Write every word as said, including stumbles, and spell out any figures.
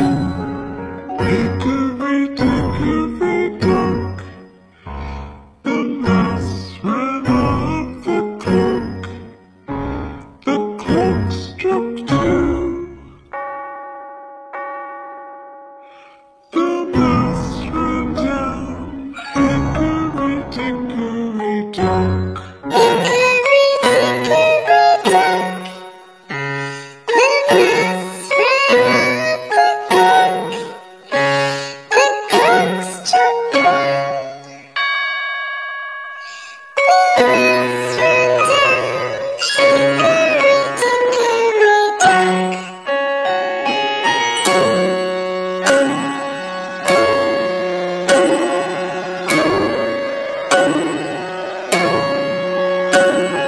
Hickory, dickory, dock, the mouse ran off the clock. The clock struck two. The mouse ran down Hickory, dickory, dock. Hickory, dickory, dock, the mouse ran off the clock. The clock struck one. The mouse ran down Hickory, dickory, dock. Thank you.